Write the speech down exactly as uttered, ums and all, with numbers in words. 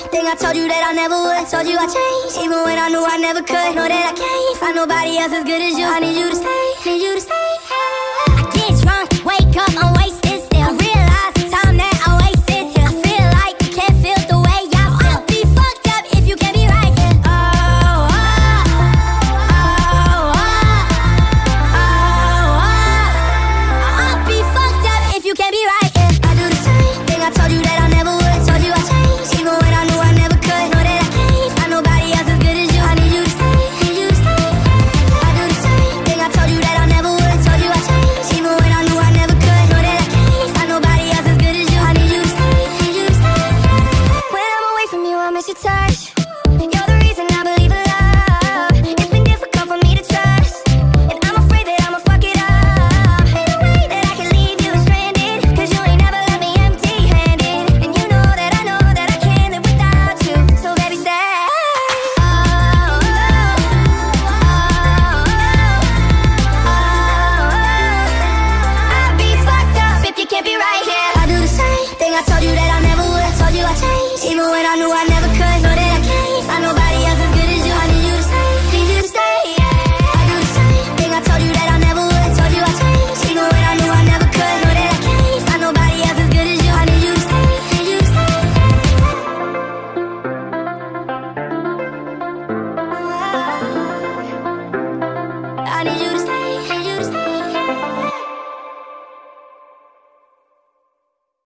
thing I told you that I never would. Told you I changed, even when I knew I never could. Know that I can't find nobody else as good as you. I need you to stay, need you to stay. I get drunk, wake up, I'm wasted still. I realize the time that I wasted here. I feel like you can't feel the way I feel. I'll be fucked up if you can't be right here. Oh, oh, oh, oh, oh, oh. I'll be fucked up if you can't be right here. I do the same thing I told you that I never would. Told you I changed, even when I knew I never could. Know that I can't find nobody else as good as you. I need you to stay, need you to stay. I do the same thing I told you that I never would. Told you I changed, even when I knew I never could. Know that I can't find nobody else as good as you. I need you to stay, need you to stay. When I'm away from you, I miss your touch. You're the reason I believe in love. It's been difficult for me to trust, and I'm afraid that I'ma fuck it up. Ain't no way that I can leave you stranded, cause you ain't never left me empty-handed. And you know that I know that I can't live without you. So baby, stay. Oh, oh, oh, oh, oh. I'd be fucked up if you can't be right here. I do the same thing I told you that I never would. Told you I changed, even when I knew I never could.